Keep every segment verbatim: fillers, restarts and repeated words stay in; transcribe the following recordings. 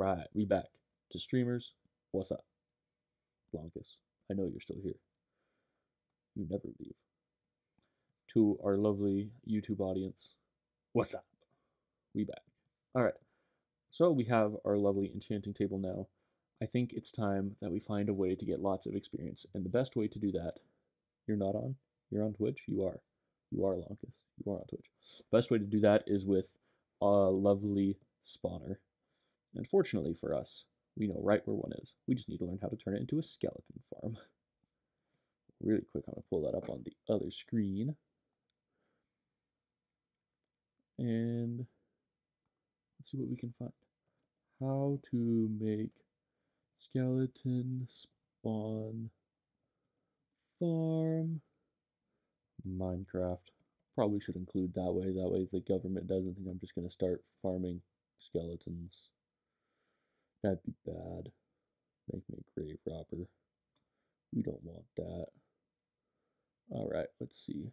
Alright, we back. To streamers, what's up? Blancus, I know you're still here. You never leave. To our lovely YouTube audience, what's up? We back. Alright, so we have our lovely enchanting table now. I think it's time that we find a way to get lots of experience, and the best way to do that, you're not on? You're on Twitch? You are. You are, Blancus. You are on Twitch. Best way to do that is with a lovely spawner. And fortunately for us, we know right where one is. We just need to learn how to turn it into a skeleton farm. Really quick, I'm going to pull that up on the other screen. And let's see what we can find. How to make skeleton spawn farm Minecraft. Probably should include that way. That way the government doesn't think I'm just going to start farming skeletons. That'd be bad. Make me a grave robber. We don't want that. Alright, let's see.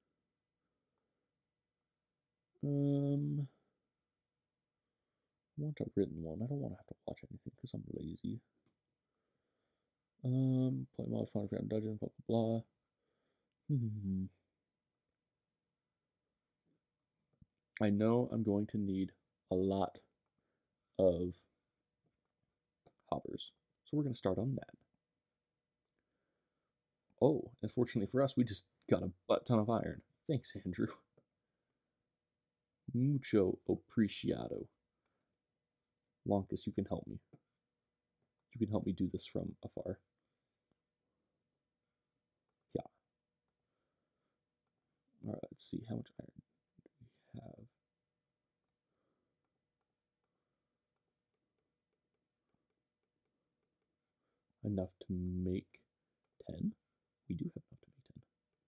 Um, I want a written one. I don't want to have to watch anything because I'm lazy. Um, play mod fun ground dungeon, blah blah blah. Hmm. I know I'm going to need a lot of hoppers, so we're going to start on that. Oh, and fortunately for us, we just got a butt ton of iron. Thanks, Andrew. Mucho apreciado. Lonkus, you can help me. You can help me do this from afar. Yeah. Alright, let's see how much iron do we have. Enough to make ten? We do have enough to make ten.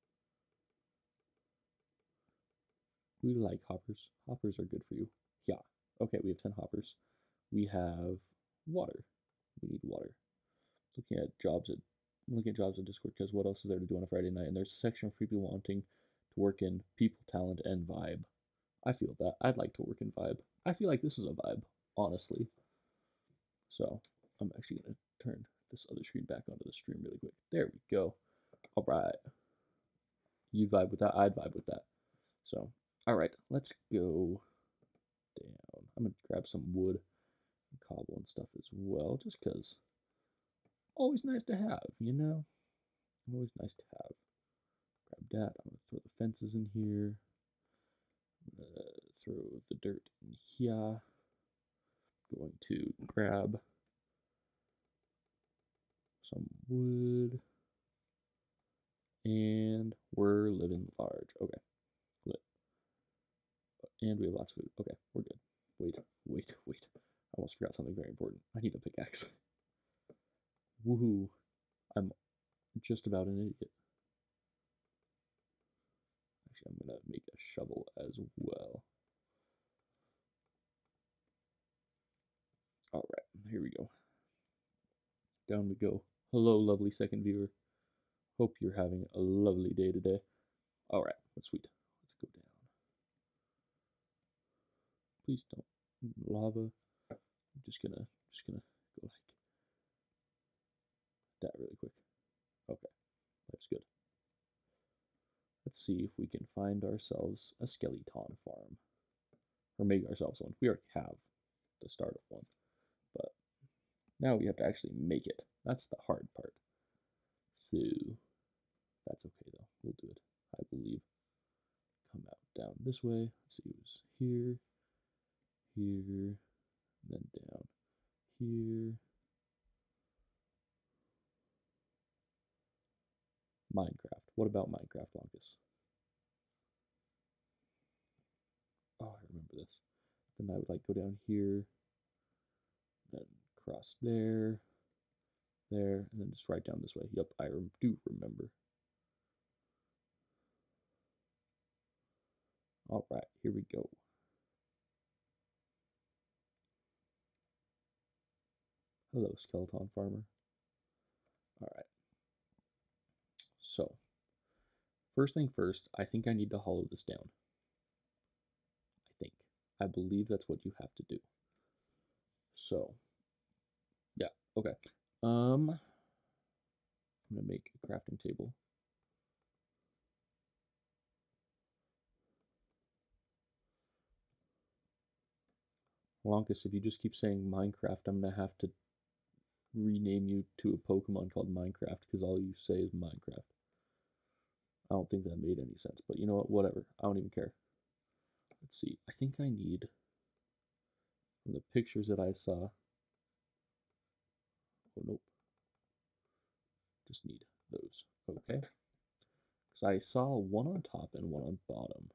We like hoppers. Hoppers are good for you. Yeah. Okay, we have ten hoppers. We have water. We need water. Looking at jobs at looking at jobs on Discord because what else is there to do on a Friday night? And there's a section for people wanting to work in people, talent, and vibe. I feel that. I'd like to work in vibe. I feel like this is a vibe, honestly. So I'm actually gonna turn this other screen back onto the stream really quick. There we go. All right. You vibe with that. I'd vibe with that. So, all right, let's go down. I'm gonna grab some wood and cobble and stuff as well, just because. Always nice to have, you know. Always nice to have. Grab that. I'm gonna throw the fences in here. I'm gonna throw the dirt in here. Going to grab some wood. And we're living large. Okay. Lit. And we have lots of food. Okay, we're good. Wait, wait, wait. I almost forgot something very important. I need a pickaxe. Woohoo. I'm just about an idiot. Actually, I'm going to make a shovel as well. Alright, here we go. Down we go. Hello, lovely second viewer. Hope you're having a lovely day today. Alright, that's sweet. Let's go down. Please don't. Lava. I'm just gonna, just gonna go like that really quick. Okay, that's good. Let's see if we can find ourselves a skeleton farm. Or make ourselves one. We already have the start of one. But now we have to actually make it. That's the hard part. So, that's okay though. We'll do it. I believe. Come out down this way. Let's see, it was here, here, then down here. Minecraft. What about Minecraft, Lucas? Oh, I remember this. Then I would like go down here, then cross there, there, and then just right down this way. Yep, I rem do remember. All right, here we go. Hello, skeleton farmer. All right. So, first thing first, I think I need to hollow this down. I think. I believe that's what you have to do. So, Okay. Um, I'm gonna make a crafting table. Lonkus, if you just keep saying Minecraft, I'm gonna have to rename you to a Pokemon called Minecraft because all you say is Minecraft. I don't think that made any sense, but you know what? Whatever. I don't even care. Let's see. I think I need, from the pictures that I saw, oh nope, just need those. Okay. Because I saw one on top and one on bottom.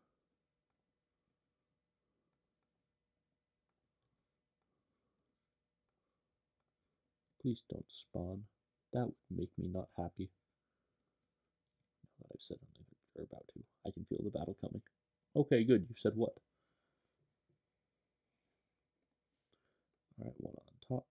Please don't spawn. That would make me not happy. Now that I've said something or about to, I can feel the battle coming. Okay, good. You said what? Alright, one on top.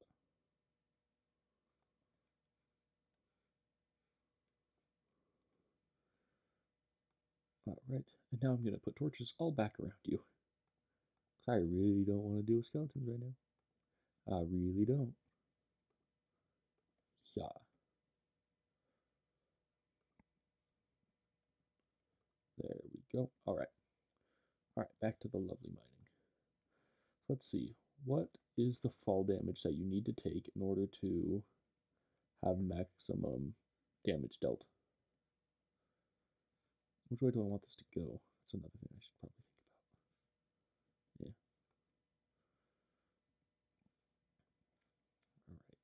Alright, and now I'm going to put torches all back around you. I really don't want to deal with skeletons right now. I really don't. Yeah. There we go. Alright. Alright, back to the lovely mining. Let's see. What is the fall damage that you need to take in order to have maximum damage dealt? Which way do I want this to go? That's another thing I should probably think about. Yeah. Alright.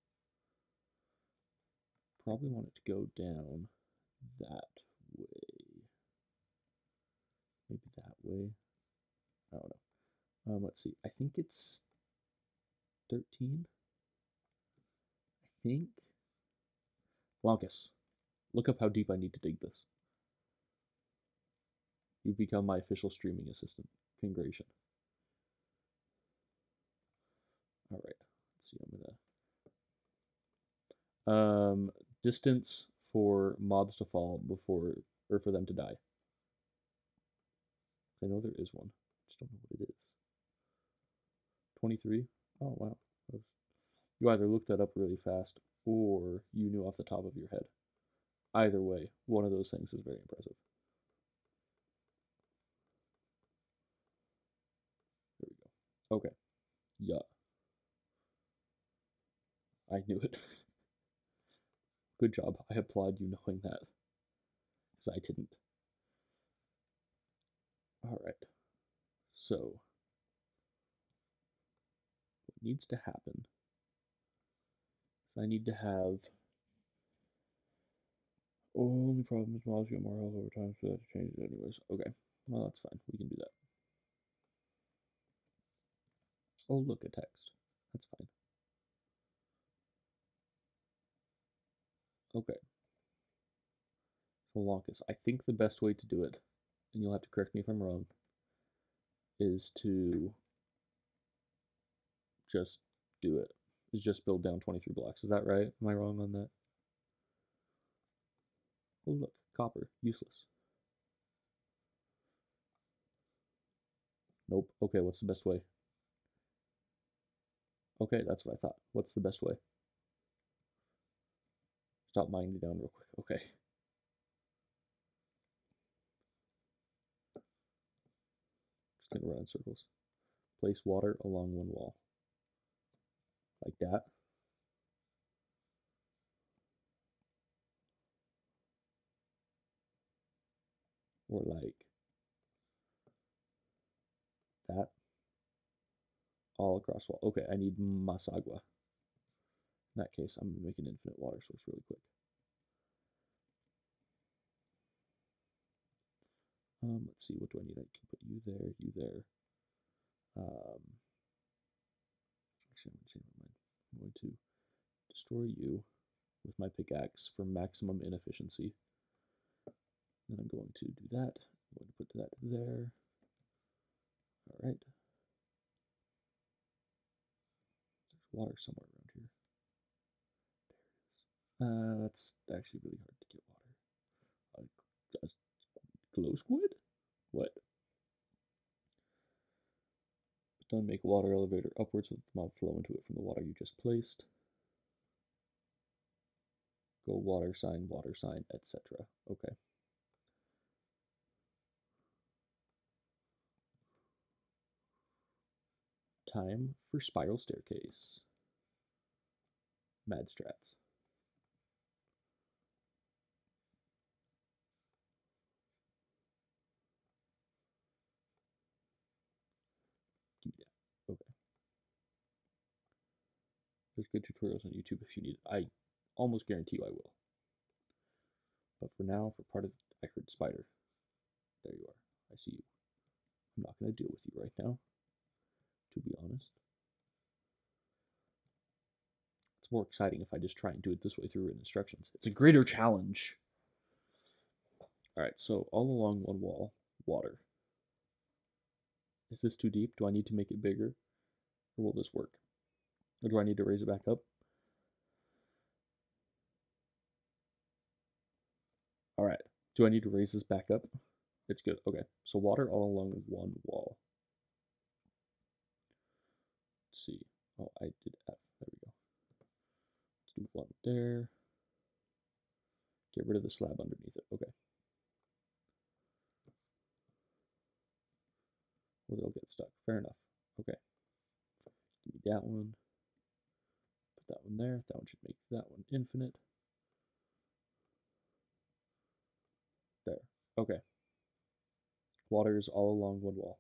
Probably want it to go down that way. Maybe that way. I don't know. Um, let's see. I think it's thirteen. I think. Lonkus, look up how deep I need to dig this. You've become my official streaming assistant. Congratulations. All right. Let's see. I'm gonna um distance for mobs to fall before or for them to die. I know there is one. I just don't know what it is. twenty-three. Oh wow. You either looked that up really fast or you knew off the top of your head. Either way, one of those things is very impressive. There we go. Okay. Yeah. I knew it. Good job. I applaud you knowing that. Because I didn't. Alright. So, what needs to happen is I need to have. Only problem is mobs get more health over time, so that changes it anyways. Okay. Well, that's fine. We can do that. Oh, look, a text. That's fine. Okay. So, Lonkus, I think the best way to do it, and you'll have to correct me if I'm wrong, is to just do it. Is just build down twenty-three blocks. Is that right? Am I wrong on that? Oh, look. Copper. Useless. Nope. Okay, what's the best way? Okay, that's what I thought. What's the best way? Stop mining down real quick. Okay. Just gonna run in circles. Place water along one wall. Like that. Or like that. All across the wall. Okay, I need masagua. In that case, I'm gonna make an infinite water source really quick. Um, let's see, what do I need? I can put you there, you there. Um, actually, I'm going I'm going to destroy you with my pickaxe for maximum inefficiency. Then I'm going to do that. I'm going to put that there. All right. There's water somewhere around here. There it is. Uh, that's actually really hard to get water. Uh, glow squid? What? Done. Make a water elevator upwards so that the mob flow into it from the water you just placed. Go water sign, water sign, et cetera. Okay. Time for spiral staircase. Mad strats. Give me that. Okay. There's good tutorials on YouTube if you need it. I almost guarantee you I will. But for now, for part of I heard spider. There you are. I see you. I'm not going to deal with you right now, to be honest. It's more exciting if I just try and do it this way through written instructions. It's a greater challenge. Alright, so all along one wall, water. Is this too deep? Do I need to make it bigger? Or will this work? Or do I need to raise it back up? Alright, do I need to raise this back up? It's good. Okay, so water all along one wall. Let's see. Oh, I did F. There we go. Let's do one there. Get rid of the slab underneath it. Okay. Or they'll get stuck. Fair enough. Okay. Give me that one. Put that one there. That one should make that one infinite. There. Okay. Water is all along one wall.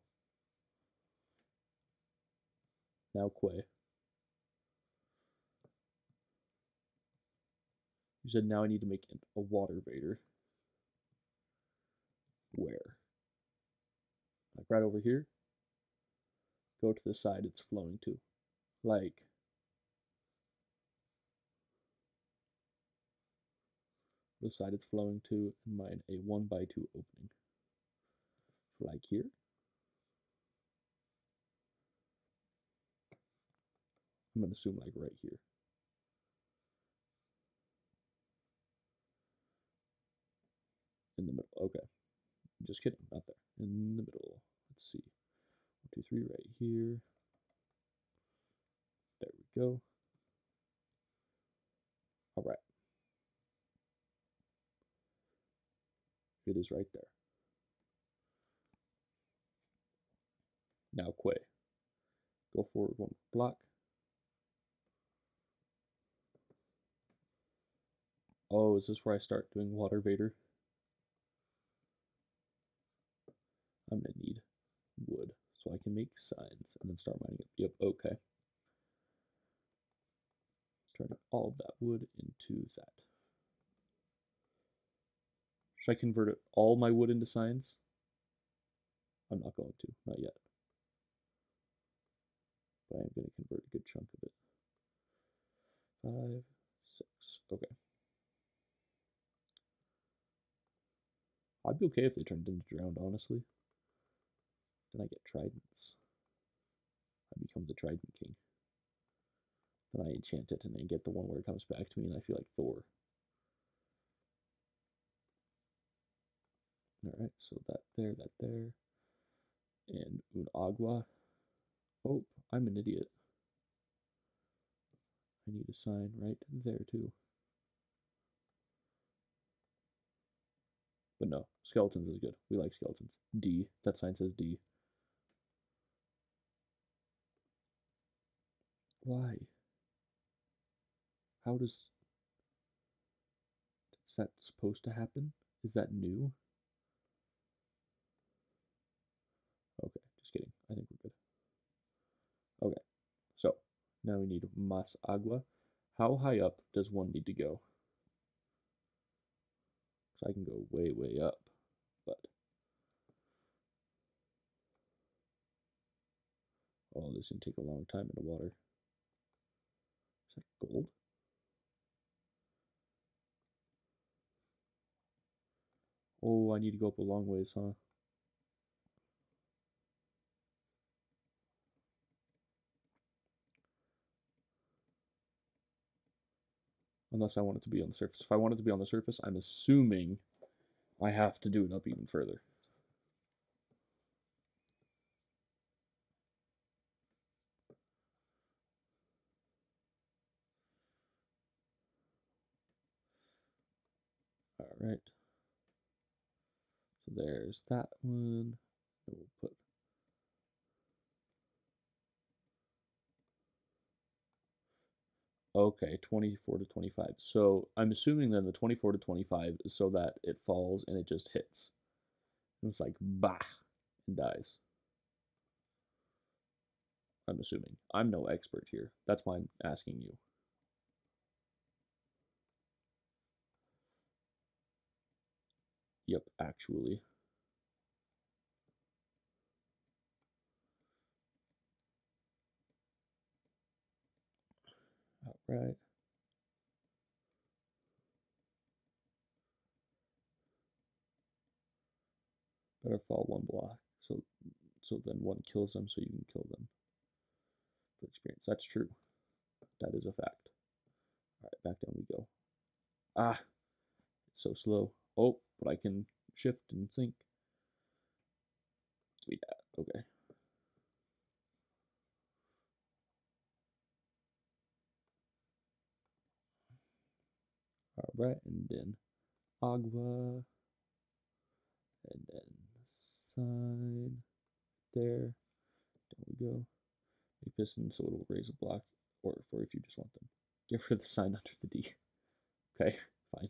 Now Quay. You said now I need to make a water vader. Where? Like right over here? Go to the side it's flowing to. Like the side it's flowing to, and mine a one by two opening. Like here. I'm gonna assume like right here. In the middle. Okay. Just kidding, not there. In the middle. Let's see. One, two, three, right here. There we go. Alright. It is right there. Now Quay. Go forward one block. Oh, is this where I start doing water vader? I'm gonna need wood so I can make signs and then start mining it. Yep, okay. Turning all of that wood into that. Should I convert it, all my wood into signs? I'm not going to, not yet. But I am going to convert a good chunk of it. Five, six, okay. I'd be okay if they turned into drowned, honestly. Then I get tridents. I become the trident king. Then I enchant it and then get the one where it comes back to me and I feel like Thor. Alright, so that there, that there. And un agua. Oh, I'm an idiot. I need a sign right there too. But no, skeletons is good. We like skeletons. D. That sign says D. Why? How does... Is that supposed to happen? Is that new? Okay, just kidding. I think we're good. Okay, so now we need mas agua. How high up does one need to go? So I can go way, way up, but... Oh, this can take a long time in the water. Is that gold? Oh, I need to go up a long ways, huh? Unless I want it to be on the surface. If I want it to be on the surface, I'm assuming I have to do it up even further. right? So there's that one. And we'll put okay, twenty-four to twenty-five. So I'm assuming then the twenty-four to twenty-five is so that it falls and it just hits. It's like bah and dies. I'm assuming. I'm no expert here. That's why I'm asking you. Yep, actually. Alright. Better fall one block. So so then one kills them so you can kill them. For experience. That's true. That is a fact. Alright, back down we go. Ah, it's so slow. Oh, but I can shift and sink. Sweet. Okay. Alright, and then agua. And then sign. There. There we go. Make piston so it'll raise a block. Or for if you just want them. Get rid of the sign under the D. Okay, fine.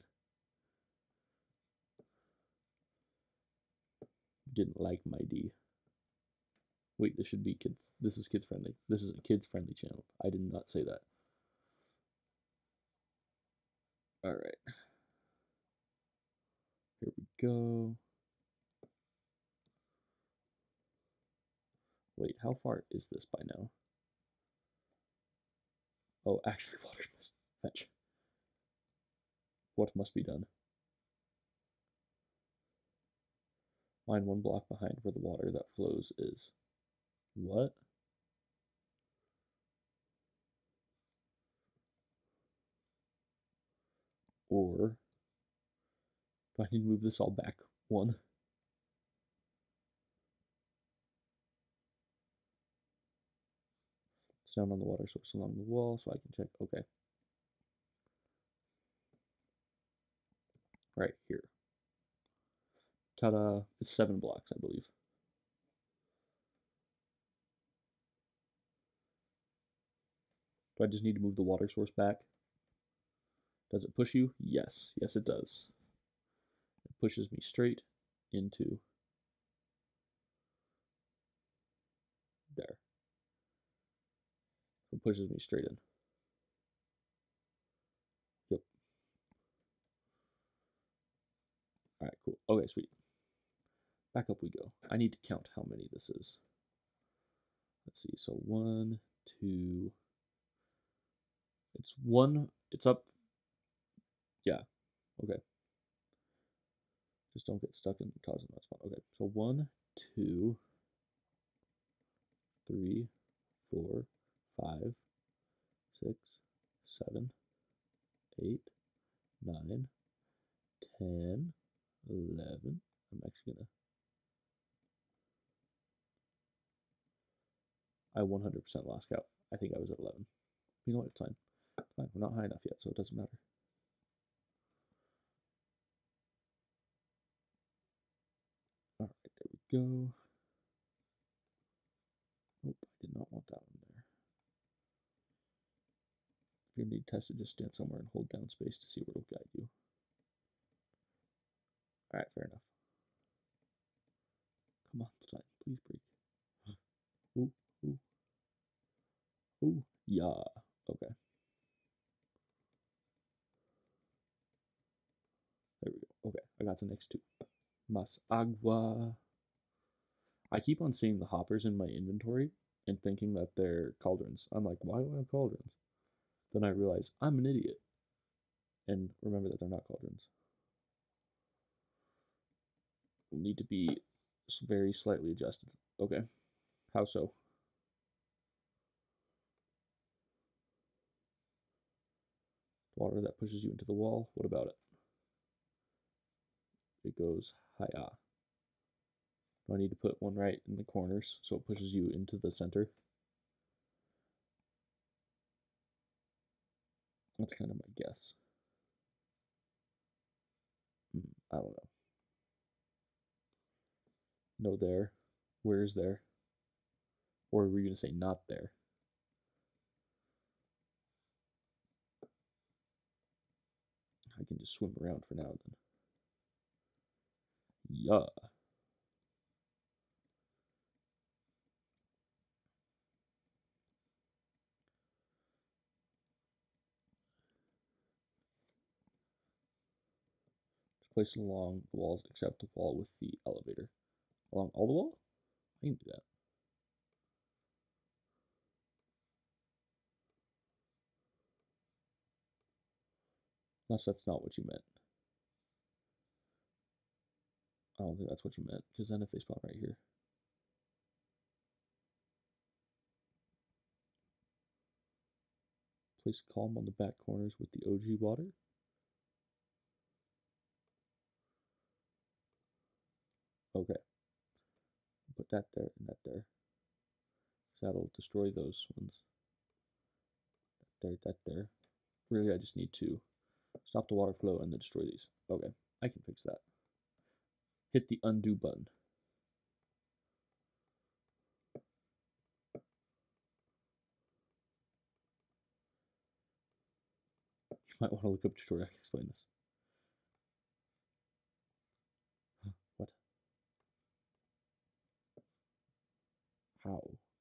Didn't like my D. Wait, this should be kids. This is kids friendly. This is a kids friendly channel. I did not say that. Alright. Here we go. Wait, how far is this by now? Oh, actually, water must fetch. What must be done? Find one block behind where the water that flows is. What? Or do I need to move this all back one? It's down on the water source along the wall so I can check. Okay. Right here. Ta-da. It's seven blocks, I believe. Do I just need to move the water source back? Does it push you? Yes. Yes, it does. It pushes me straight into there. It pushes me straight in. Yep. Alright, cool. Okay, sweet. Back up we go. I need to count how many this is. Let's see. So one, two. It's one. It's up. Yeah. Okay. Just don't get stuck in causing that spot. Okay. So one, two, three, four, five, six, seven, eight, nine, ten, eleven. I'm actually gonna. I one hundred percent lost count. I think I was at eleven. You know what? It's fine. It's fine. We're not high enough yet, so it doesn't matter. Alright, there we go. Nope, I did not want that one there. If you need tested, just stand somewhere and hold down space to see where it'll guide you. Alright, fair enough. Come on, sign. Please break. Ooh, ooh. Ooh, yeah. Okay. There we go. Okay, I got the next two. Mas agua. I keep on seeing the hoppers in my inventory and thinking that they're cauldrons. I'm like, why do I have cauldrons? Then I realize I'm an idiot. And remember that they're not cauldrons. Will need to be very slightly adjusted. Okay. How so? Water that pushes you into the wall. What about it? It goes hi-ah. Do I need to put one right in the corners so it pushes you into the center? That's kind of my guess. Hmm. I don't know. No there. Where is there? Or were you going to say not there? I can just swim around for now then. Yeah. Just place it along the walls except the wall with the elevator. Along all the wall? I can do that. Unless that's not what you meant. I don't think that's what you meant, because then if they spawn right here. Place a column on the back corners with the O G water. Okay. Put that there and that there. So that'll destroy those ones. That there, that there. Really, I just need to stop the water flow and then destroy these. Okay, I can fix that. Hit the undo button. You might want to look up a tutorial. I can explain this. What? How?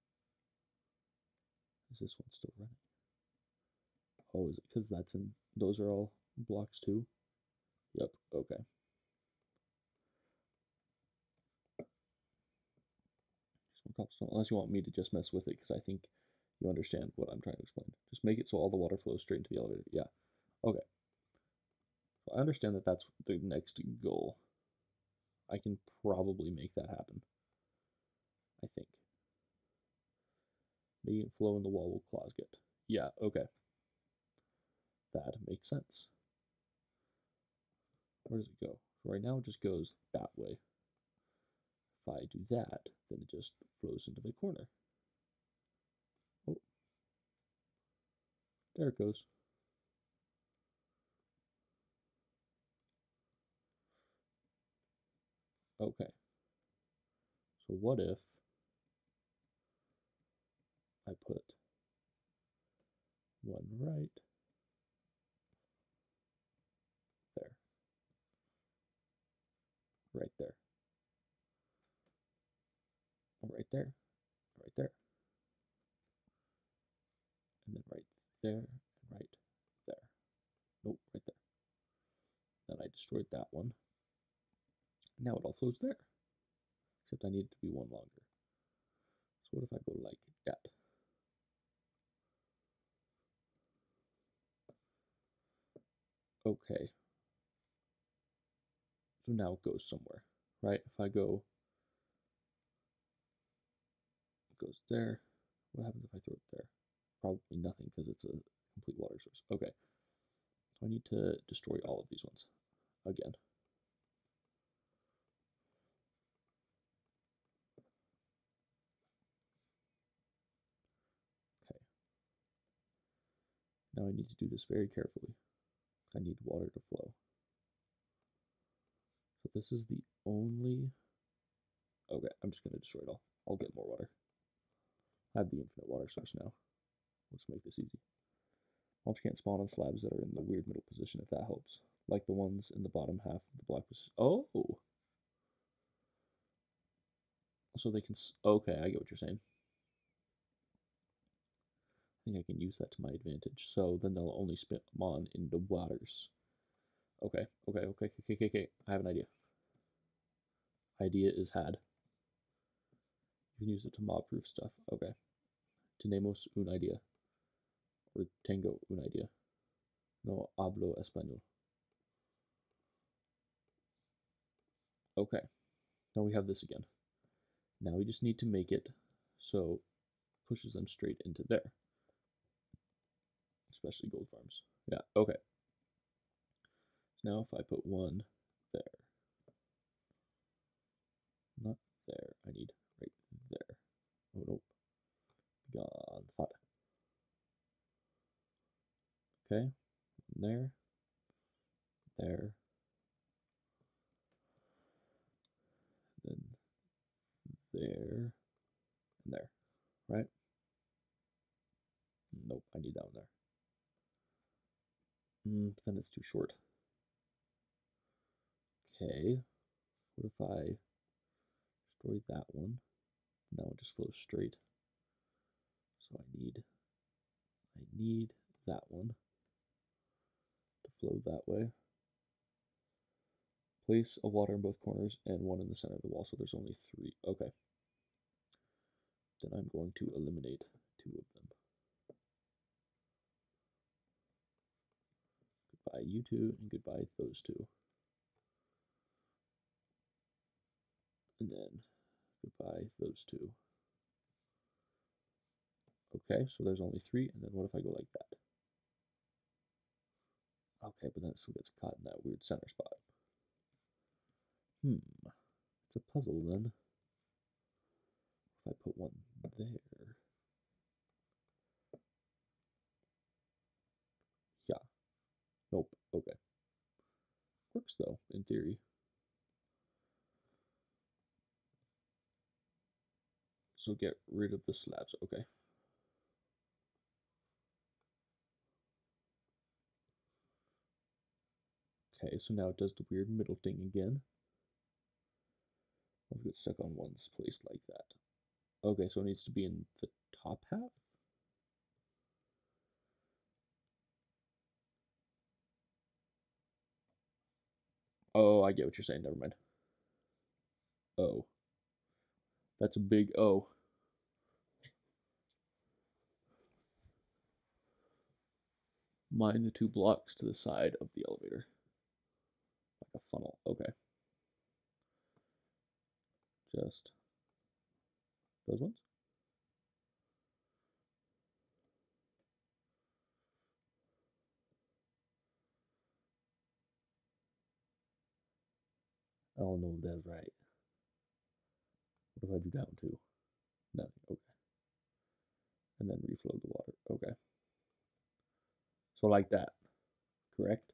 Is this one still running? Oh, is it because that's in, those are all blocks too? Yep, okay. Unless you want me to just mess with it, because I think you understand what I'm trying to explain. Just make it so all the water flows straight into the elevator. Yeah, okay. So I understand that that's the next goal. I can probably make that happen. I think. Making it flow in the wall will clog it. Yeah, okay. That makes sense. Where does it go? So right now it just goes that way. If I do that, then it just flows into the corner. Oh, there it goes. Okay. So what if I put one right there, right there, right there, right there, and then right there, and right there. Nope, right there. Then I destroyed that one. Now it all flows there. Except I need it to be one longer. So what if I go like that? Okay. So now it goes somewhere, right? If I go, it goes there. What happens if I throw it there? Probably nothing because it's a complete water source. Okay. So I need to destroy all of these ones again. Okay. Now I need to do this very carefully. I need water to flow. So this is the only... Okay, I'm just going to destroy it all. I'll get more water. I have the infinite water source now. Let's make this easy. Mobs can't spawn on slabs that are in the weird middle position if that helps. Like the ones in the bottom half of the block. Oh! So they can... Okay, I get what you're saying. I think I can use that to my advantage. So then they'll only spawn in the waters. Okay, okay, okay, okay, okay, okay. I have an idea. Idea is had. You can use it to mob-proof stuff. Okay. Tenemos un idea. Or tengo un idea. No hablo español. Okay. Now we have this again. Now we just need to make it so it pushes them straight into there. Especially gold farms. Yeah, okay. So now if I put one there. Not there. I need right there. Oh, nope. Gone. Thought. Okay. There. There. there, and there, right? Nope, I need that one there. Mm, but then it's too short. Okay, what if I destroy that one? Now it just flows straight. So I need, I need that one to flow that way. Place a water in both corners and one in the center of the wall, so there's only three. Okay. Then I'm going to eliminate two of them. Goodbye you two, and goodbye those two. And then goodbye those two. Okay, so there's only three, and then what if I go like that? Okay, but then it still gets caught in that weird center spot. Hmm, it's a puzzle then. If I put one there. Yeah. Nope. Okay. Works though, in theory. So get rid of the slabs. Okay. Okay, so now it does the weird middle thing again. I'll get stuck on one place like that. Okay, so it needs to be in the top half? Oh, I get what you're saying. Never mind. Oh. That's a big O. Mine the two blocks to the side of the elevator. Like a funnel. Okay. Just those ones? Oh no, that's right. What if I do down two? Nothing. Okay. And then reflow the water. Okay. So like that. Correct?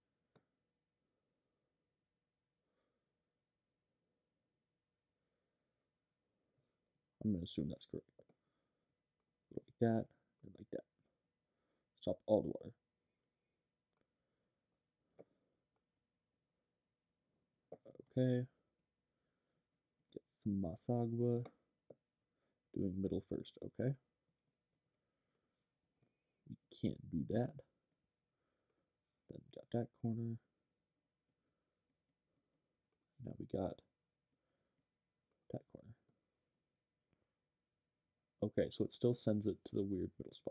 I'm gonna assume that's correct. Like that, and like that. Stop all the water. Okay. Get some masagwa. Doing middle first, okay? We can't do that. Then we got that corner. Now we got that corner. Okay, so it still sends it to the weird middle spot.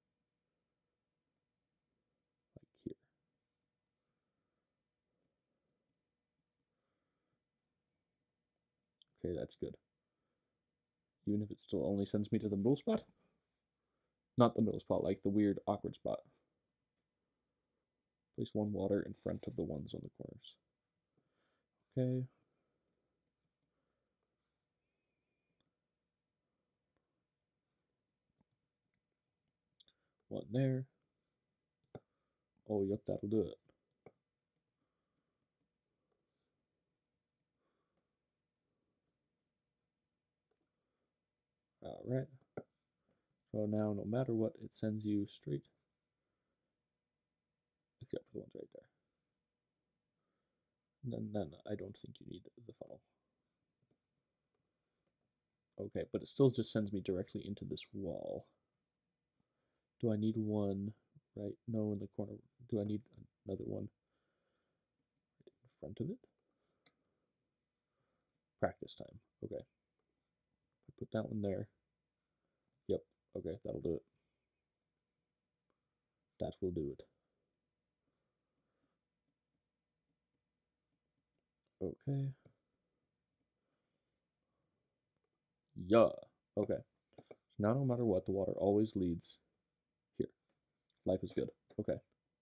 Like here. Okay, that's good. Even if it still only sends me to the middle spot? Not the middle spot, like the weird awkward spot. Place one water in front of the ones on the corners. Okay. One there. Oh, yep, that'll do it. Alright. So now, no matter what, it sends you straight. Except for the ones right there. And then, then I don't think you need the funnel. Okay, but it still just sends me directly into this wall. Do I need one right? No, in the corner. Do I need another one in front of it? Practice time. Okay. I put that one there. Yep. Okay, that'll do it. That will do it. Okay. Yeah. Okay. So now no matter what, the water always leads here. Life is good. Okay.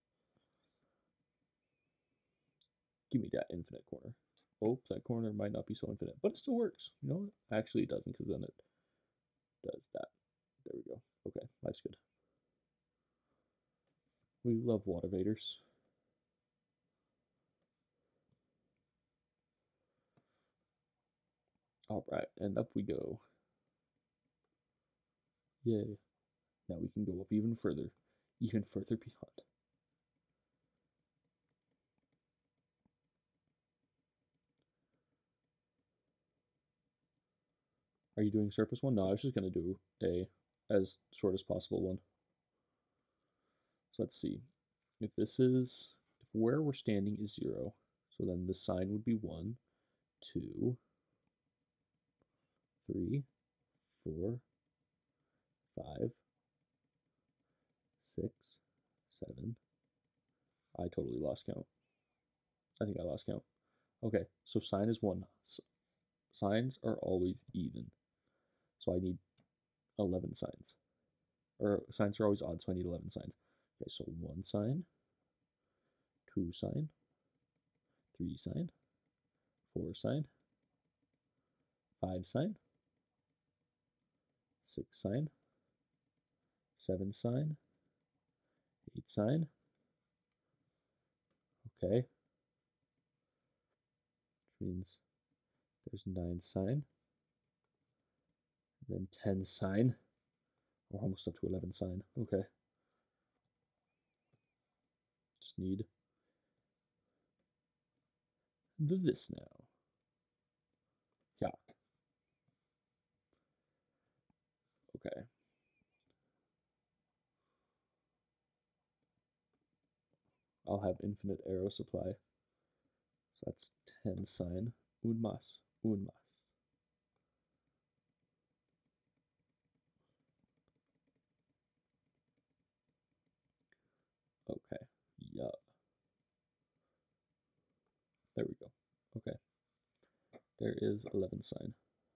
Give me that infinite corner. Oh, that corner might not be so infinite, but it still works. You know what? Actually, it doesn't, because then it does that. There we go. Okay, life's good. We love water vaders. All right, and up we go. Yay. Now we can go up even further, even further beyond. Are you doing surface one? No, I was just going to do a as short as possible one. So let's see. If this is, if where we're standing is zero, so then the sign would be one, two, three, four, five, six, seven. I totally lost count. I think I lost count. Okay, so sign is one. S signs are always even. So I need eleven signs. Or signs are always odd, so I need eleven signs. Okay, so one sign, two sign, three sign, four sign, five sign, six sign, seven sign, eight sign. Okay. Which means there's nine sign. Then ten sign. We're almost up to eleven sign. Okay. Just need the this now. Yeah. Okay. I'll have infinite arrow supply. So that's ten sign. Un mas. Un mas. Okay. Yeah. There we go. Okay. There is eleven sign.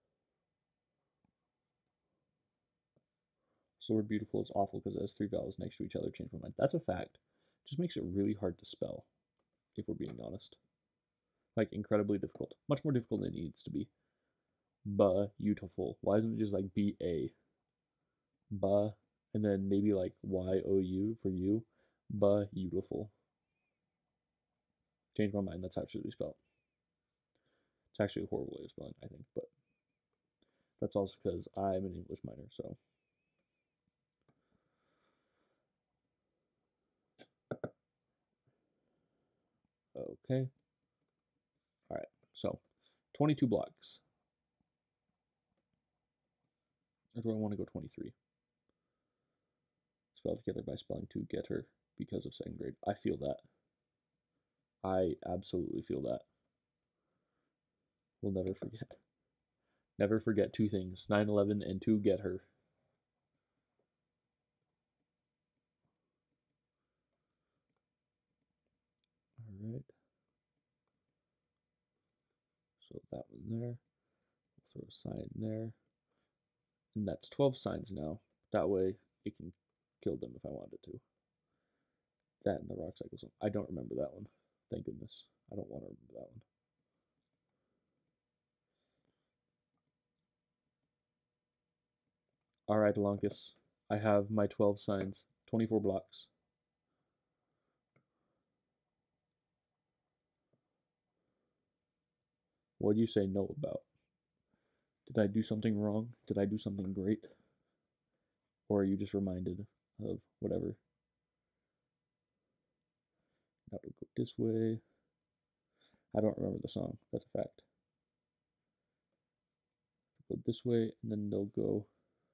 Sword beautiful is awful because it has three vowels next to each other. Change my mind. That's a fact. Just makes it really hard to spell, if we're being honest. Like, incredibly difficult. Much more difficult than it needs to be. Beautiful. Why isn't it just like B A? Ba, and then maybe like Y O U for you. Beautiful. Change my mind. That's how it should be spelled. It's actually a horrible way of spelling, I think, but that's also because I'm an English minor, so. Okay. All right. So, twenty-two blocks. Or do I want to go twenty-three? Spell together by spelling to get her because of second grade. I feel that. I absolutely feel that. We'll never forget. Never forget two things, nine eleven and to get her. All right. So that one there. We'll throw a sign there. And that's twelve signs now. That way it can kill them if I wanted to. That and the rock cycle song. I don't remember that one. Thank goodness. I don't want to remember that one. Alright, Alonkus. I have my twelve signs. twenty-four blocks. What do you say no about? Did I do something wrong? Did I do something great? Or are you just reminded of whatever? That would go this way. I don't remember the song. That's a fact. Go this way, and then they'll go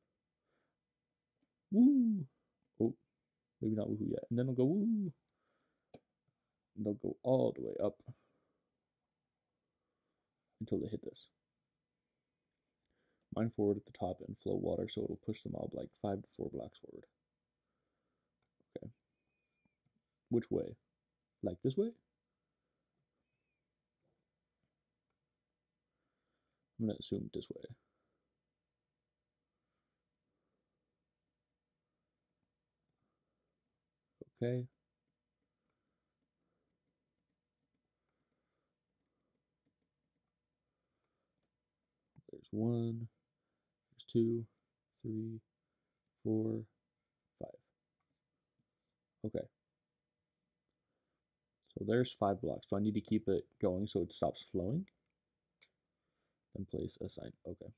woo. Oh, maybe not woohoo yet. And then they'll go woo. And they'll go all the way up until they hit this. Mine forward at the top and flow water, so it'll push them all like five to four blocks forward. Okay. Which way? Like this way? I'm gonna assume this way. Okay. There's one, there's two, three, four, five. Okay. So there's five blocks. So I need to keep it going so it stops flowing. Then place a sign. Okay.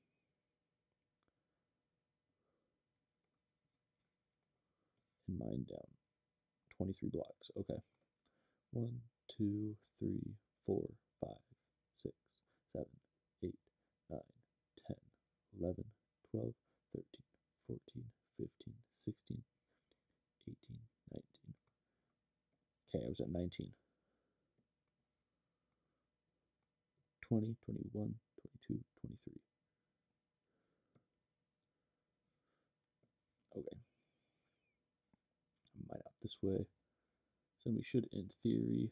And mine down. twenty-three blocks. Okay. One, two, three, four, five, six, seven, eight, nine, ten, eleven, twelve, thirteen, fourteen, fifteen, sixteen, eighteen, nineteen. Okay, I was at nineteen. twenty, twenty-one, twenty-two, twenty-three. Okay. Mine out this way. So we should, in theory,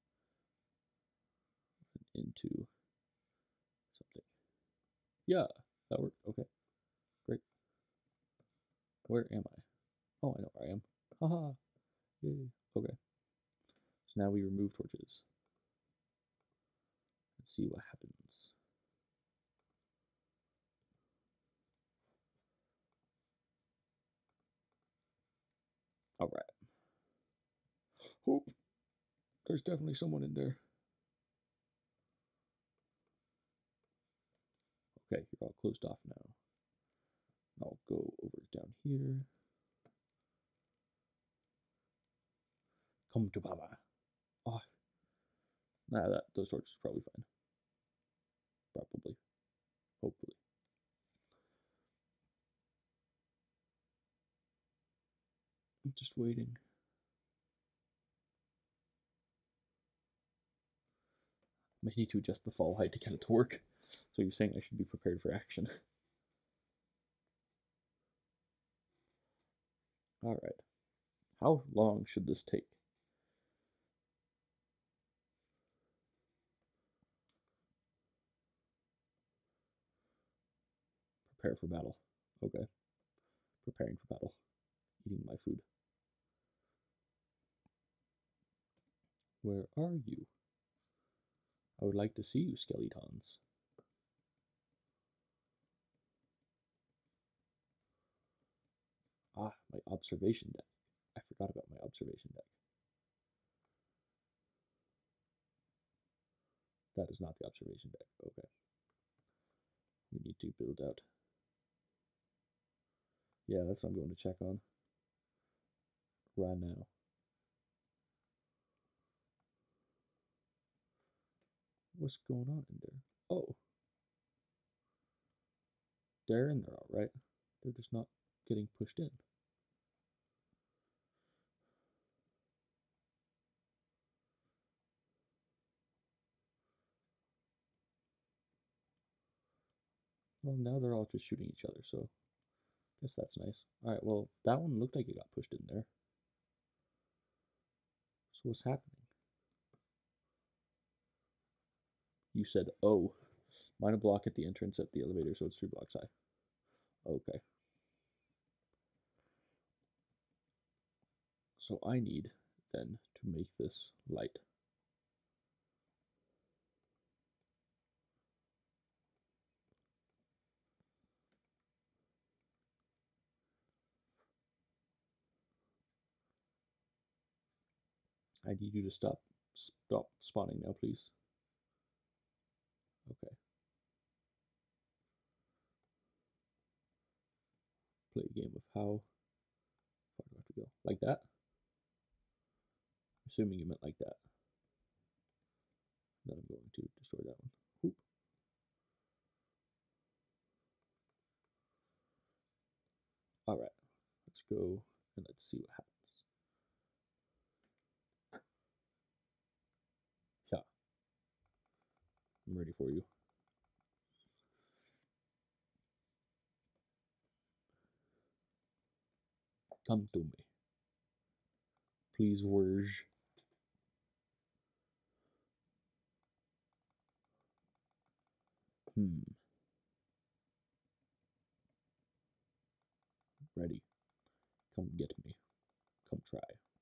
into something. Yeah, that worked. Okay, great. Where am I? Oh, I know where I am. Haha. Yay. Okay. So now we remove torches. Let's see what happens. All right. Oh, there's definitely someone in there. Okay, you're all closed off now. I'll go over down here. Come to Baba. Oh, nah, that those torches are probably fine. Probably. Hopefully. I'm just waiting. I need to adjust the fall height to get it to work. So you're saying I should be prepared for action. Alright. How long should this take? Prepare for battle. Okay. Preparing for battle. Eating my food. Where are you? I would like to see you, skeletons. Ah, my observation deck. I forgot about my observation deck. That is not the observation deck. Okay. We need to build out. Yeah, that's what I'm going to check on. Right now. What's going on in there? Oh. They're in there alright. They're just not getting pushed in. Well, now they're all just shooting each other, so I guess that's nice. Alright, well, that one looked like it got pushed in there. So what's happening? You said, oh, mine a block at the entrance at the elevator, so it's three blocks high. Okay. So I need, then, to make this light. I need you to stop stop spawning now, please. Okay. Play a game of how far do I have to go? Like that? Assuming you meant like that. Then I'm going to destroy that one. Oop. Alright. Let's go and let's see what happens. Yeah. I'm ready for you. Come to me. Please, Wurge. Hmm. Ready. Come get me. Come try.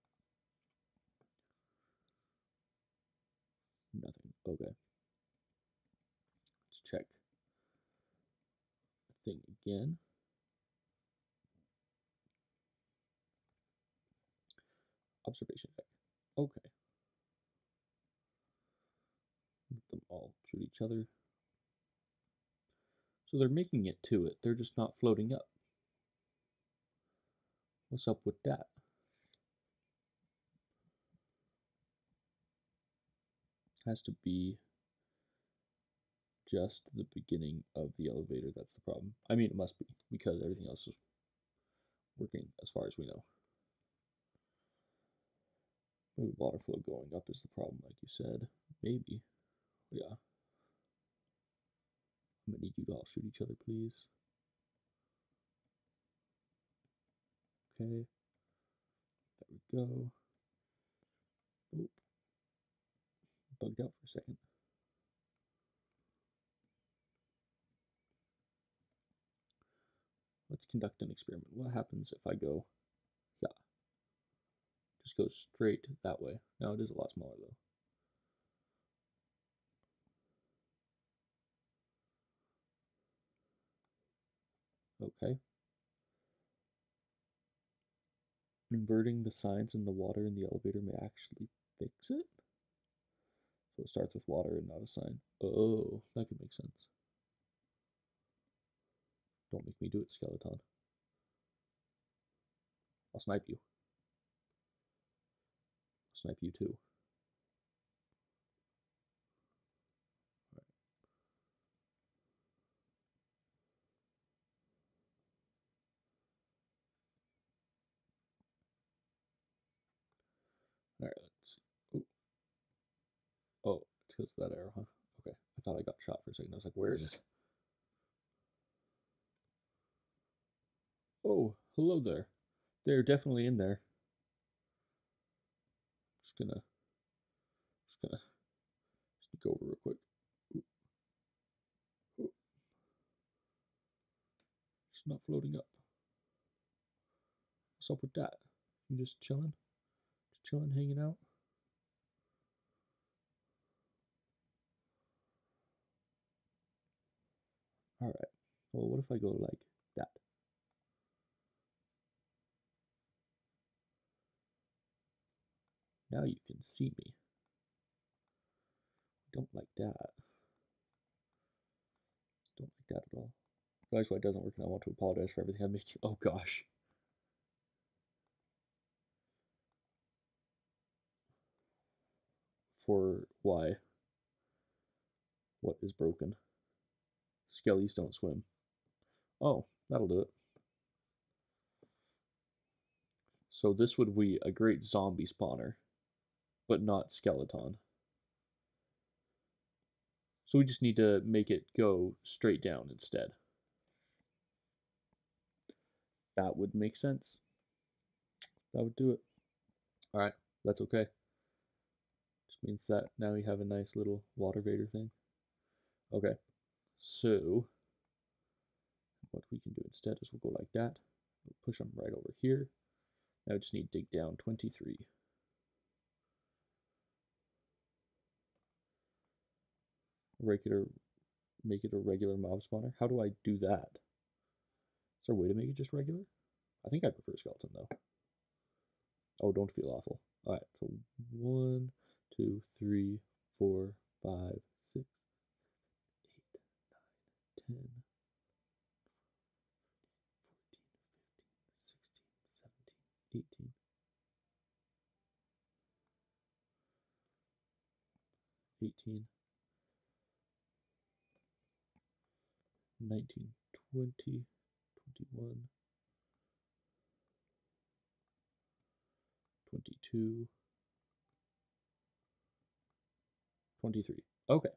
Nothing. Okay. Let's check the thing again. Observation deck. Okay. Let them all shoot each other. So they're making it to it. They're just not floating up. What's up with that? Has to be just the beginning of the elevator. That's the problem. I mean, it must be because everything else is working as far as we know. Maybe water flow going up is the problem, like you said. Maybe. Yeah. I'm gonna need you to all shoot each other, please. Okay. There we go. Oop. Bugged out for a second. Let's conduct an experiment. What happens if I go, yeah, just go straight that way. Now it is a lot smaller though. Okay. Inverting the signs in the water in the elevator may actually fix it. So it starts with water and not a sign. Oh, that could make sense. Don't make me do it, Skeleton. I'll snipe you. I'll snipe you too. Alright, let's see. Ooh. Oh, it's because of that arrow, huh? Okay. I thought I got shot for a second. I was like, where is it? Oh, hello there. They're definitely in there. Just gonna just gonna sneak over real quick. Ooh. Ooh. It's not floating up. What's up with that? You just chilling? Just chilling, hanging out? Alright. Well, what if I go like that? Now you can see me. Don't like that. Don't like that at all. Realize why it doesn't work, and I want to apologize for everything I made you. Oh gosh. For why? What is broken? Skellies don't swim. Oh, that'll do it. So this would be a great zombie spawner, but not skeleton. So we just need to make it go straight down instead. That would make sense. That would do it. Alright, that's okay. Just means that now we have a nice little water vader thing. Okay, so what we can do instead is we'll go like that. We'll push them right over here. Now I just need to dig down twenty-three. Regular, make it a regular mob spawner. How do I do that? Is there a way to make it just regular? I think I prefer skeleton though. Oh, don't feel awful. Alright, so one, two, three, four, five, six, eight, nine, ten, fourteen, fifteen, sixteen, seventeen, eighteen, eighteen, nineteen, twenty, twenty-one, twenty-two, twenty-three. Okay.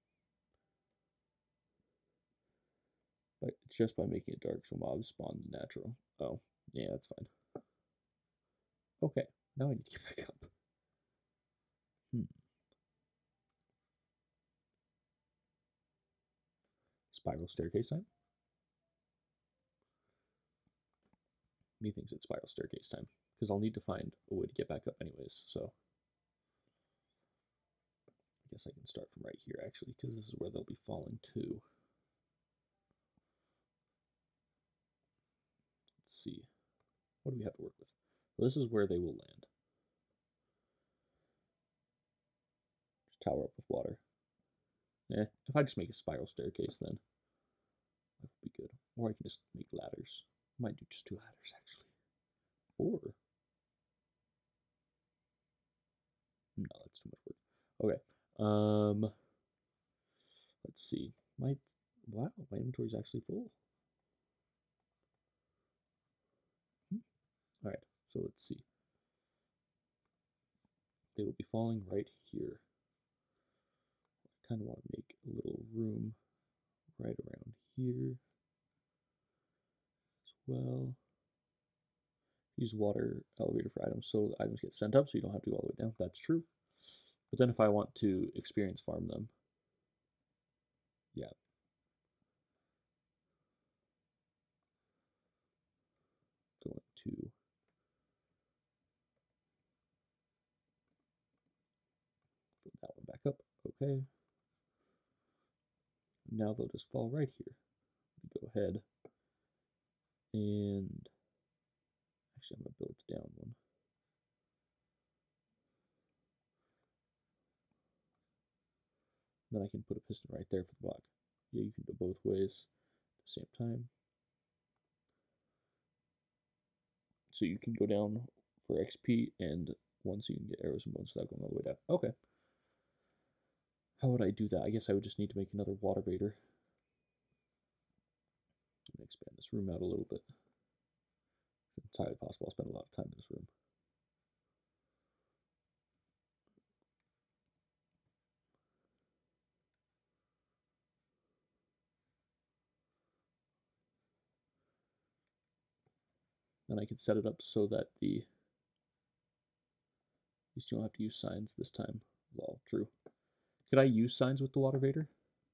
But it's just by making it dark so mobs spawn natural. Oh, yeah, that's fine. Okay, now I need to get back up. Hmm. Spiral staircase time? Me thinks it's spiral staircase time. Because I'll need to find a way to get back up anyways, so. I guess I can start from right here actually, because this is where they'll be falling to. Let's see. What do we have to work with? So this is where they will land. Just tower up with water. Eh, if I just make a spiral staircase then. That would be good. Or I can just make ladders. Might do just two ladders actually. Or no, that's too much work. Okay. Um let's see. My wow, my inventory is actually full. Hmm. Alright, so let's see. They will be falling right here. I kinda want to make a little room right around here as well. Use water elevator for items so items get sent up so you don't have to go all the way down. That's true. But then if I want to experience farm them, yeah. Going to put that one back up. Okay. Now they'll just fall right here. Go ahead and actually I'm gonna build down one. Then I can put a piston right there for the block. Yeah, you can go both ways at the same time. So you can go down for X P and once you can get arrows and bones without going all the way down. Okay. How would I do that? I guess I would just need to make another water vader. I'm gonna expand this room out a little bit. It's entirely possible I'll spend a lot of time in this room. Then I can set it up so that the at least you don't have to use signs this time. Well, true. Could I use signs with the water vader?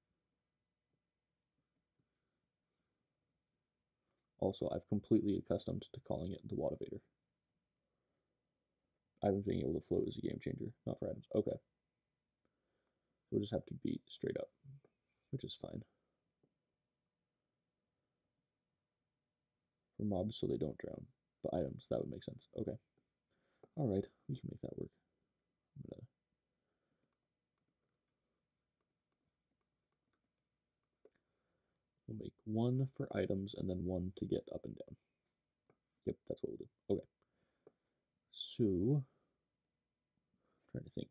Also, I've completely accustomed to calling it the water vader. Items being able to float is a game changer, not for items. Okay. So we'll just have to be straight up, which is fine. For mobs so they don't drown. But items, that would make sense. Okay. Alright, we can make that work. I'm gonna We'll make one for items and then one to get up and down. Yep, that's what we'll do. Okay. So, I'm trying to think.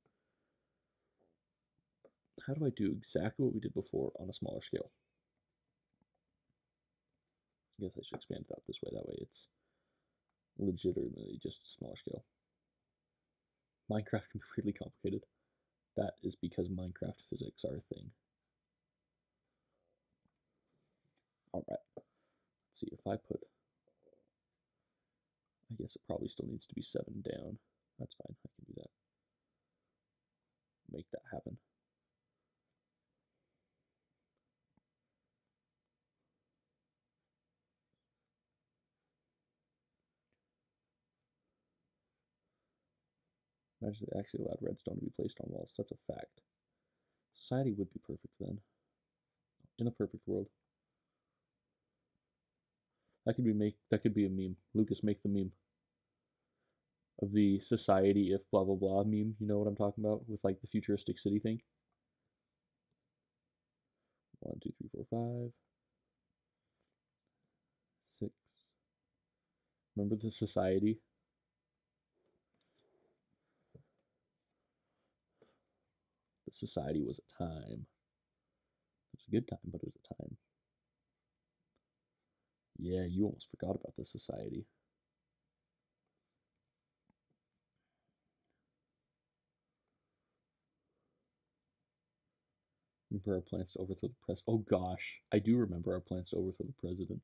How do I do exactly what we did before on a smaller scale? I guess I should expand it out this way. That way it's legitimately just a smaller scale. Minecraft can be really complicated. That is because Minecraft physics are a thing. Alright. Let's see if I put I guess it probably still needs to be seven down. That's fine, I can do that. Make that happen. Imagine they actually allowed redstone to be placed on walls. That's a fact. Society would be perfect then. In a perfect world. That could be make that could be a meme. Lucas, make the meme of the society if blah blah blah meme. You know what I'm talking about with like the futuristic city thing. One, two, three, four, five, six. Remember the society? The society was a time. It was a good time, but it was a time. Yeah, you almost forgot about the society. Remember our plans to overthrow the press? Oh gosh, I do remember our plans to overthrow the president.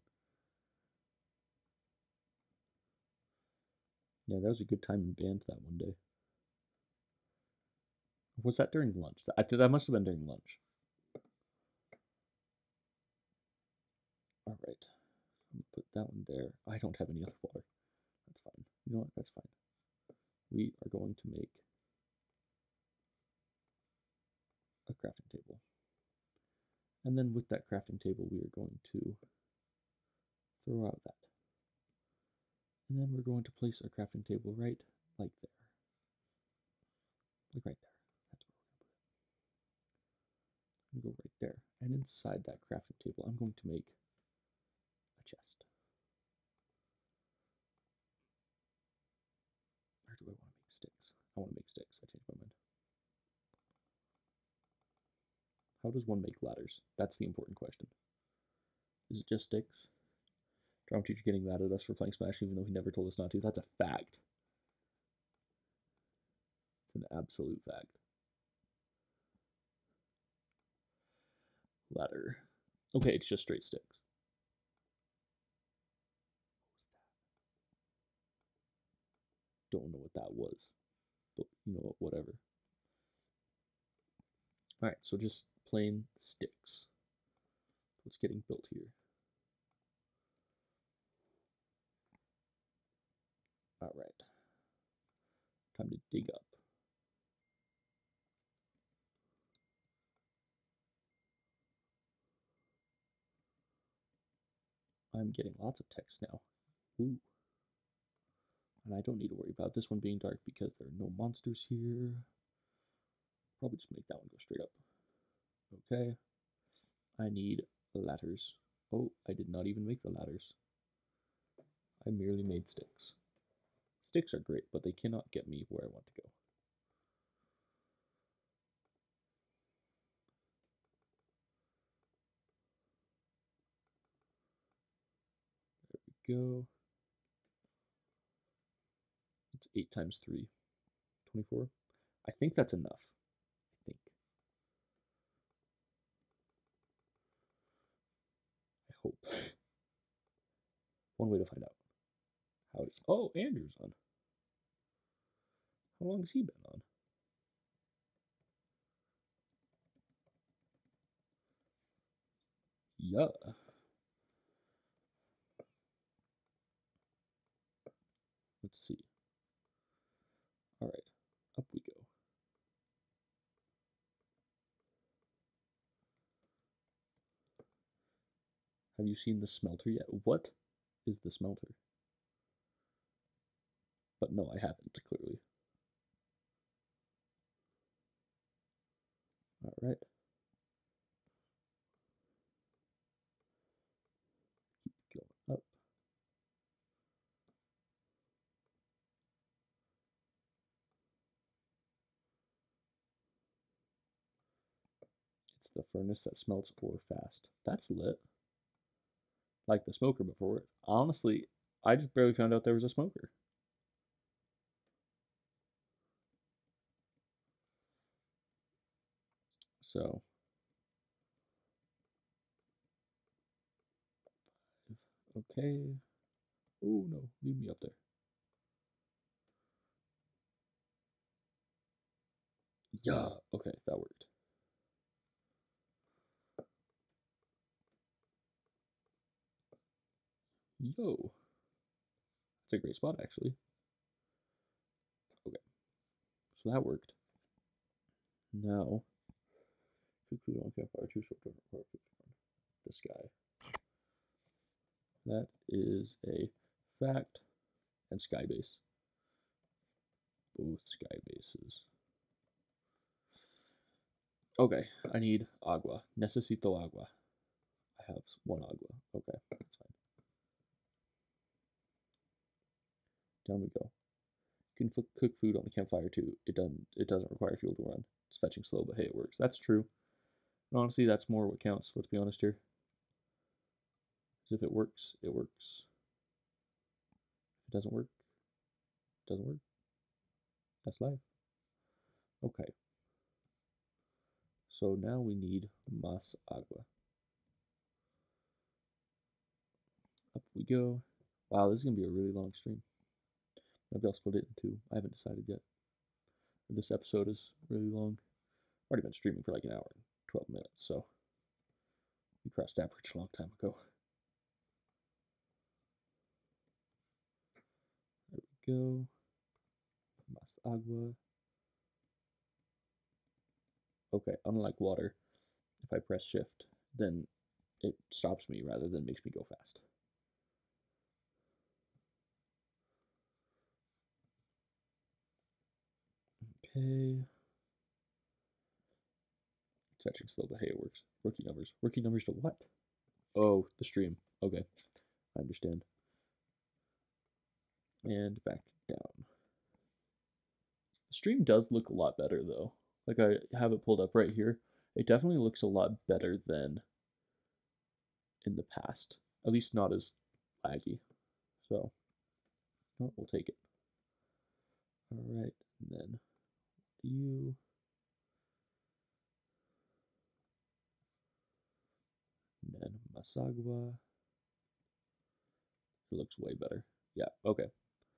Yeah, that was a good time in band that one day. Was that during lunch? That, that must have been during lunch. All right, I'm gonna put that one there. I don't have any other water. That's fine. You know what? That's fine. We are going to make a crafting table. And then with that crafting table, we are going to throw out that. And then we're going to place our crafting table right like there. Like right there. That's where we're going to put it. I'm gonna go right there. And inside that crafting table, I'm going to make a chest. Or do I want to make sticks? I want to make sticks. I changed my mind. How does one make ladders? That's the important question. Is it just sticks? Drama teacher getting mad at us for playing Smash even though he never told us not to. That's a fact. It's an absolute fact. Ladder. Okay, it's just straight sticks. Don't know what that was. But you know what, whatever. Alright, so just plain sticks. What's getting built here? Alright. Time to dig up. I'm getting lots of text now. Ooh. And I don't need to worry about this one being dark because there are no monsters here. Probably just make that one go straight up. Okay. I need ladders. Oh, I did not even make the ladders. I merely made sticks. Sticks are great, but they cannot get me where I want to go. There we go. It's eight times three. twenty-four? I think that's enough. I think. I hope. One way to find out how it is. Oh, Andrew's on. How long has he been on? Yeah. Let's see. All right, up we go. Have you seen the smelter yet? What is the smelter? But no, I haven't, clearly. All right. Keep going up. It's the furnace that smelts ore fast. That's lit. Like the smoker before. Honestly, I just barely found out there was a smoker. So, okay. Oh no, leave me up there. Yeah, okay, that worked. Yo, it's a great spot actually. Okay, so that worked. Now, cook food on campfire, two short different part this guy. That is a fact. And skybase. Both skybases. Okay, I need agua. Necesito agua. I have one agua. Okay, that's fine. Down we go. You can cook food on the campfire too. It doesn't. It doesn't require fuel to run. It's fetching slow, but hey, it works. That's true. And honestly, that's more what counts. Let's be honest here. Because if it works, it works. If it doesn't work, it doesn't work. That's life. Okay. So now we need mas agua. Up we go. Wow, this is gonna be a really long stream. Maybe I'll split it in two. I haven't decided yet. This episode is really long. I've already been streaming for like an hour and twelve minutes, so we crossed average a long time ago. There we go. Mas agua. Okay, unlike water, if I press shift, then it stops me rather than makes me go fast. Okay. Fetching slow, but hey, it works. Rookie numbers. Rookie numbers to what? Oh, the stream. Okay, I understand. And back down. The stream does look a lot better though. Like I have it pulled up right here. It definitely looks a lot better than in the past. At least not as laggy. So, well, we'll take it. All right, and then you. And then Masagwa. It looks way better. Yeah, okay.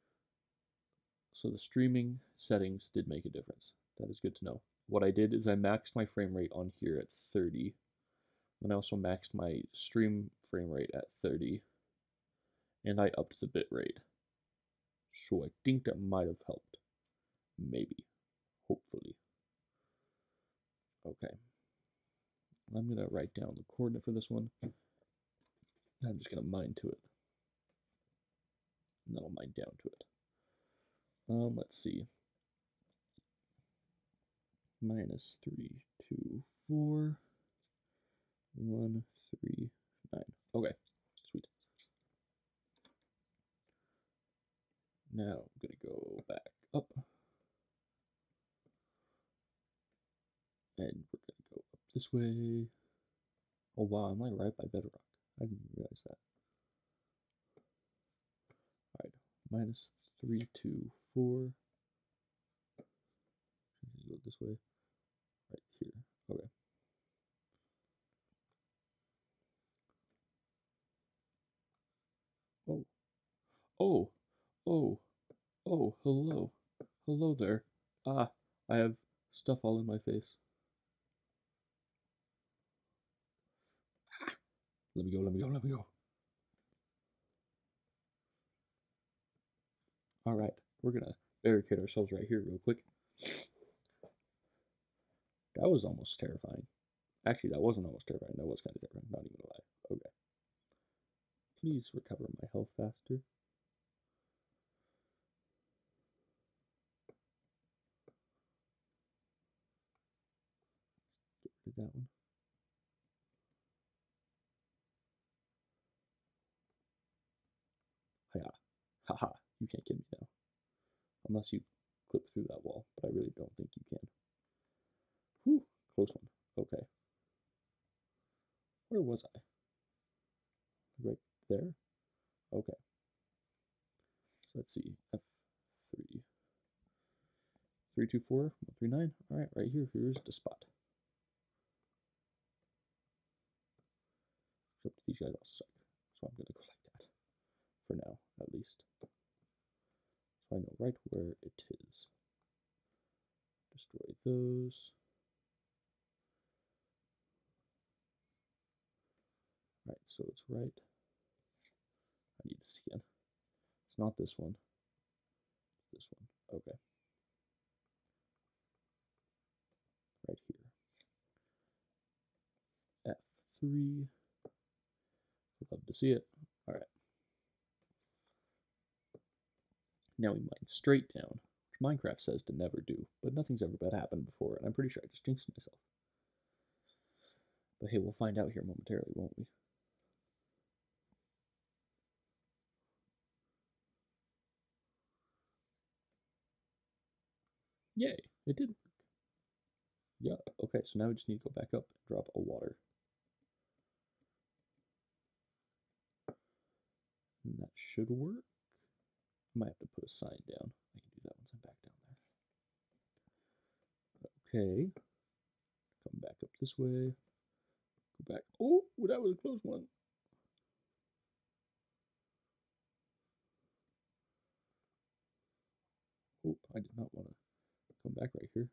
So the streaming settings did make a difference. That is good to know. What I did is I maxed my frame rate on here at thirty. And I also maxed my stream frame rate at thirty. And I upped the bit rate. So I think that might have helped. Maybe. Hopefully. Okay. I'm going to write down the coordinate for this one. I'm just going to mine to it. And then I'll mine down to it. Um, let's see. Minus three, two, four, one, three, nine. Okay, sweet. Now I'm going to go back up. And we're going to go up this way. Oh wow, I'm like right by bedrock. I didn't even realize that. Alright, minus three, two, four. Go this way. Right here. Okay. Oh. Oh. Oh. Oh, hello. Hello there. Ah, I have stuff all in my face. Let me go, let me go, let me go. Alright, we're gonna barricade ourselves right here real quick. That was almost terrifying. Actually, that wasn't almost terrifying. That was kind of terrifying. Not even gonna lie. Okay. Please recover my health faster. Get rid of that one. Hiya. Haha. You can't get me now. Unless you clip through that wall. But I really don't think you can. Whew. Close one. Okay. Where was I? Right there? Okay. So let's see. F three. three two four, one three nine. Alright, right here. Here's the spot. Except these guys all suck. So I'm going to go like that. For now, at least. So I know right where it is. Destroy those. Alright, so it's right. I need to scan. It's not this one. It's this one. Okay. Right here. F three. Love to see it. Alright. Now we mine straight down, which Minecraft says to never do, but nothing's ever bad happened before, and I'm pretty sure I just jinxed myself. But hey, we'll find out here momentarily, won't we? Yay, it did work. Yeah, okay, so now we just need to go back up and drop a water. And that should work. I might have to put a sign down. I can do that once I'm back down there. Okay. Come back up this way. Go back. Oh, that was a close one. Oh, I did not want to come back right here.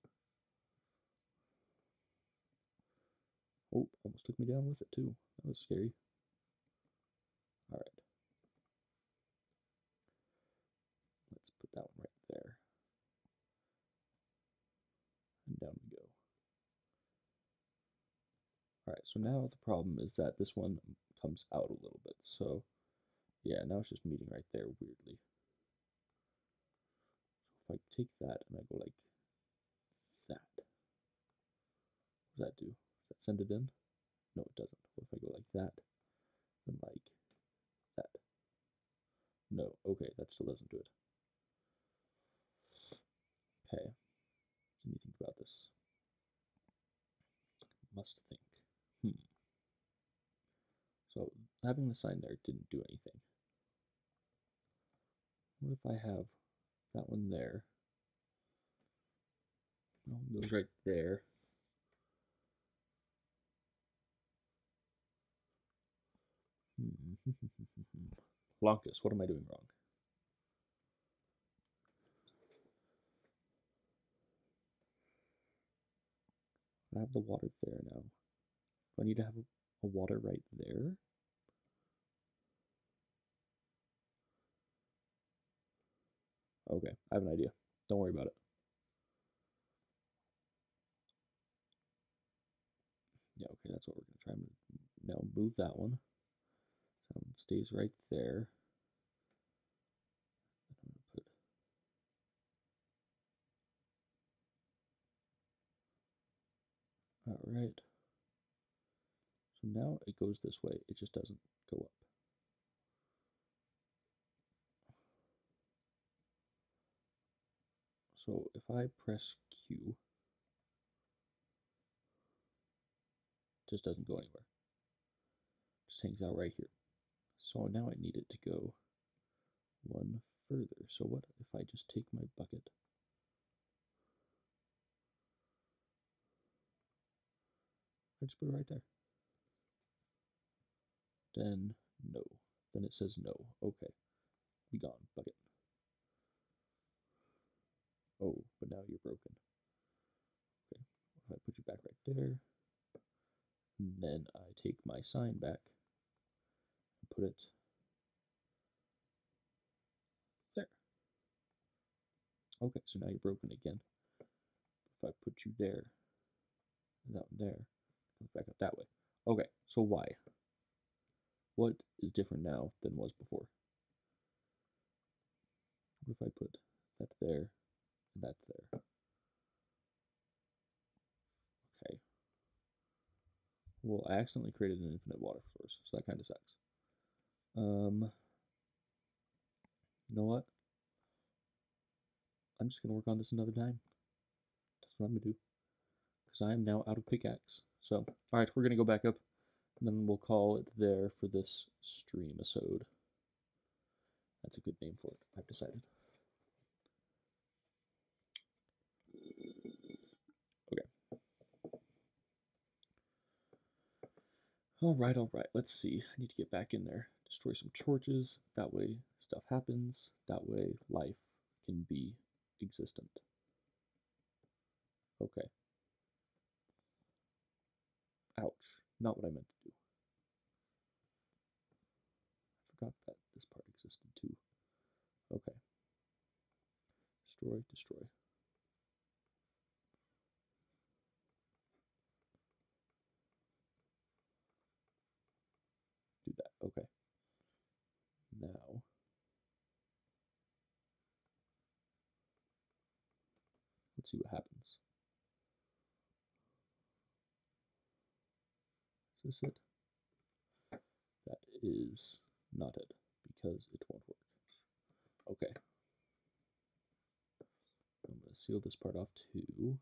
Oh, almost took me down with it too. That was scary. Alright. Let's put that one right there. And down we go. Alright, so now the problem is that this one comes out a little bit. So, yeah, now it's just meeting right there weirdly. So if I take that and I go like that. What does that do? Does that send it in? No, it doesn't. What if I go like that and like that? No. Okay, that still doesn't do it. Okay. Let me think about this. Must think. Hmm. So having the sign there didn't do anything. What if I have that one there? That one goes right there. Hmm. Lonkus, what am I doing wrong? I have the water there now. Do I need to have a, a water right there? Okay, I have an idea. Don't worry about it. Yeah, okay, that's what we're gonna try. I'm gonna now move that one. So it stays right there. I'm gonna put all right. So now it goes this way. It just doesn't go up. So if I press Q, it just doesn't go anywhere. It just hangs out right here. So now I need it to go one further. So what if I just take my bucket? I just put it right there. Then no. Then it says no. Okay. Be gone, bucket. Oh, but now you're broken. Okay. If I put you back right there, and then I take my sign back and put it there. Okay, so now you're broken again. If I put you there, and that one there, comes back up that way. Okay, so why? What is different now than was before? What if I put that there and that there? Okay. Well, I accidentally created an infinite water source, so that kind of sucks. Um, you know what? I'm just gonna work on this another time. That's what I'm gonna do. Because I am now out of pickaxe. So, alright, we're gonna go back up, and then we'll call it there for this stream-isode. That's a good name for it, I've decided. Okay. Alright, alright, let's see. I need to get back in there. Destroy some torches. That way stuff happens. That way life can be existent. Okay. Ouch. Not what I meant to do. I forgot that this part existed too. Okay. Destroy, destroy. Do that. Okay. Now, let's see what happens. Is this it? That is not it, because it won't work. Okay. I'm going to seal this part off too.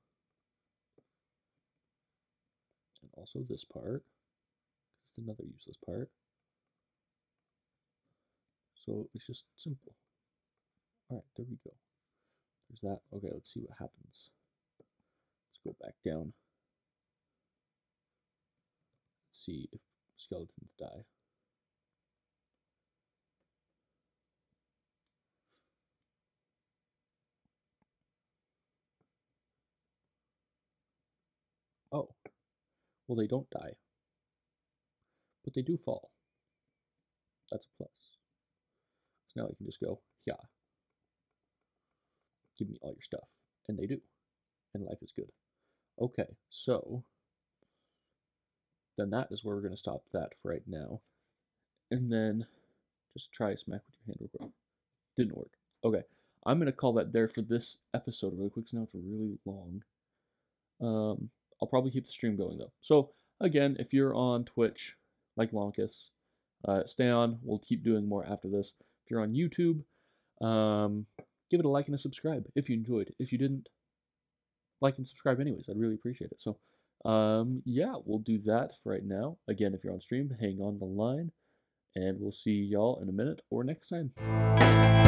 And also this part. It's another useless part. So it's just simple. Alright, there we go. There's that. Okay, let's see what happens. Let's go back down. See if skeletons die. Oh, well, they don't die, but they do fall. That's a plus. So now I can just go, yeah, give me all your stuff. And they do. And life is good. Okay, so then that is where we're going to stop that for right now. And then just try smack with your hand real quick. Didn't work. Okay, I'm going to call that there for this episode really quick, so now it's really long. Um, I'll probably keep the stream going though. So again, if you're on Twitch, like Lonkus, uh, stay on. We'll keep doing more after this. If you're on YouTube, um, give it a like and a subscribe if you enjoyed. If you didn't, like and subscribe anyways. I'd really appreciate it. So, um, yeah, we'll do that for right now. Again, if you're on stream, hang on the line, and we'll see y'all in a minute or next time.